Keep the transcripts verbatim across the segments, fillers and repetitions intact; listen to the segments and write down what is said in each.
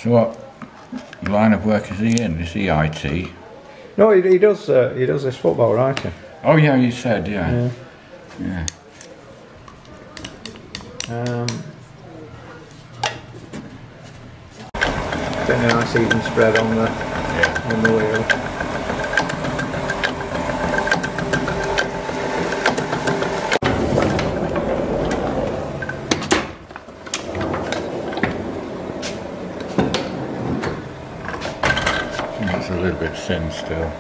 So what line of work is he in? Is he I T? No, he, he does. Uh, he does this football writing. Oh yeah, you said yeah. Yeah. Yeah. Um, Getting a nice even spread on the Yeah. on the wheel. It's a little bit thin still.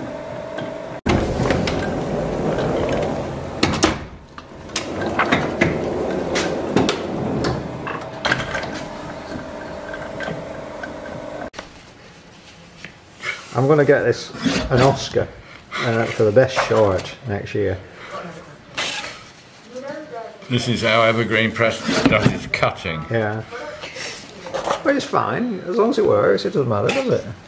I'm going to get this an Oscar uh, for the best short next year. This is how Evergreen Press does its cutting. Yeah. Well, it's fine as long as it works. It doesn't matter, does it?